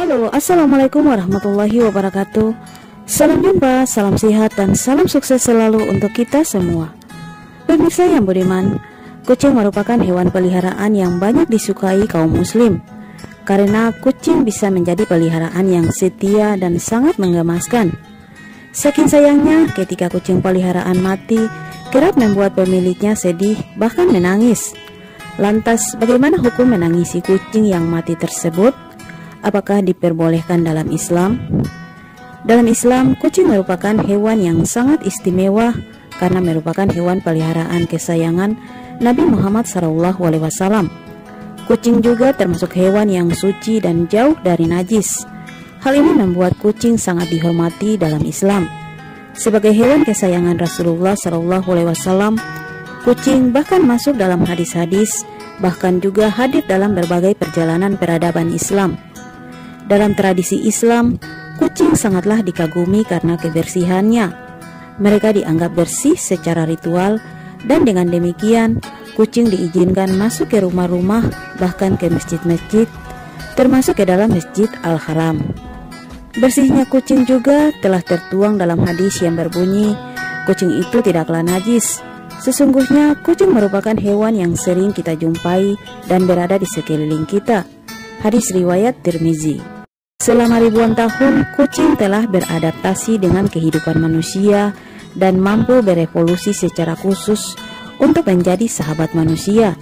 Halo, assalamualaikum warahmatullahi wabarakatuh. Salam jumpa, salam sehat, dan salam sukses selalu untuk kita semua. Pemirsa yang budiman, kucing merupakan hewan peliharaan yang banyak disukai kaum muslim, karena kucing bisa menjadi peliharaan yang setia dan sangat menggemaskan. Saking sayangnya, ketika kucing peliharaan mati, kerap membuat pemiliknya sedih, bahkan menangis. Lantas, bagaimana hukum menangisi kucing yang mati tersebut? Apakah diperbolehkan dalam Islam? Dalam Islam, kucing merupakan hewan yang sangat istimewa karena merupakan hewan peliharaan kesayangan Nabi Muhammad SAW. Kucing juga termasuk hewan yang suci dan jauh dari najis. Hal ini membuat kucing sangat dihormati dalam Islam. Sebagai hewan kesayangan Rasulullah SAW, kucing bahkan masuk dalam hadis-hadis, bahkan juga hadir dalam berbagai perjalanan peradaban Islam. Dalam tradisi Islam, kucing sangatlah dikagumi karena kebersihannya. Mereka dianggap bersih secara ritual, dan dengan demikian, kucing diizinkan masuk ke rumah-rumah, bahkan ke masjid-masjid, termasuk ke dalam Masjid Al-Haram. Bersihnya kucing juga telah tertuang dalam hadis yang berbunyi, kucing itu tidaklah najis. Sesungguhnya kucing merupakan hewan yang sering kita jumpai dan berada di sekeliling kita. Hadis riwayat Tirmizi. Selama ribuan tahun, kucing telah beradaptasi dengan kehidupan manusia dan mampu berevolusi secara khusus untuk menjadi sahabat manusia.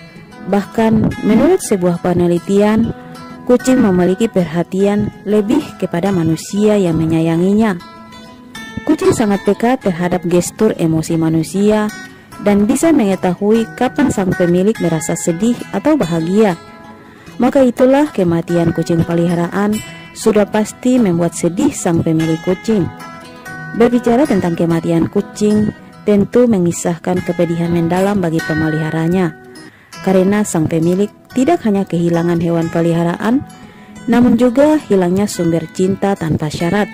Bahkan, menurut sebuah penelitian, kucing memiliki perhatian lebih kepada manusia yang menyayanginya. Kucing sangat peka terhadap gestur emosi manusia dan bisa mengetahui kapan sang pemilik merasa sedih atau bahagia. Maka itulah kematian kucing peliharaan sudah pasti membuat sedih sang pemilik kucing. Berbicara tentang kematian kucing tentu mengisahkan kepedihan mendalam bagi pemeliharanya, karena sang pemilik tidak hanya kehilangan hewan peliharaan, namun juga hilangnya sumber cinta tanpa syarat.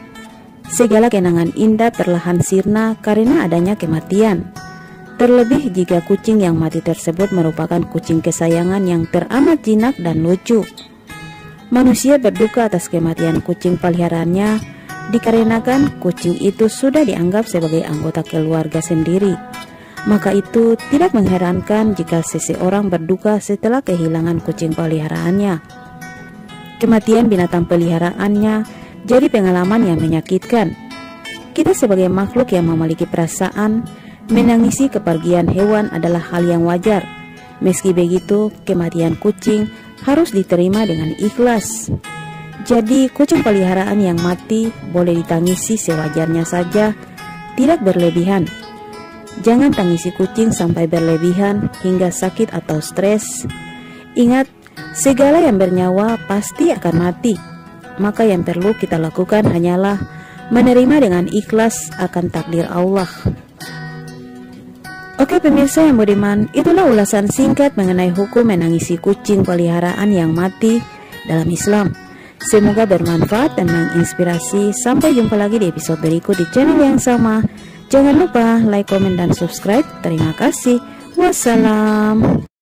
Segala kenangan indah perlahan sirna karena adanya kematian. Terlebih jika kucing yang mati tersebut merupakan kucing kesayangan yang teramat jinak dan lucu. Manusia berduka atas kematian kucing peliharaannya dikarenakan kucing itu sudah dianggap sebagai anggota keluarga sendiri. Maka itu tidak mengherankan jika seseorang berduka setelah kehilangan kucing peliharaannya. Kematian binatang peliharaannya jadi pengalaman yang menyakitkan. Kita sebagai makhluk yang memiliki perasaan, menangisi kepergian hewan adalah hal yang wajar. Meski begitu, kematian kucing harus diterima dengan ikhlas. Jadi, kucing peliharaan yang mati boleh ditangisi sewajarnya saja, tidak berlebihan. Jangan tangisi kucing sampai berlebihan hingga sakit atau stres. Ingat, segala yang bernyawa pasti akan mati. Maka yang perlu kita lakukan hanyalah menerima dengan ikhlas akan takdir Allah. Oke pemirsa yang budiman, itulah ulasan singkat mengenai hukum menangisi kucing peliharaan yang mati dalam Islam. Semoga bermanfaat dan menginspirasi. Sampai jumpa lagi di episode berikut di channel yang sama. Jangan lupa like, komen, dan subscribe. Terima kasih. Wassalam.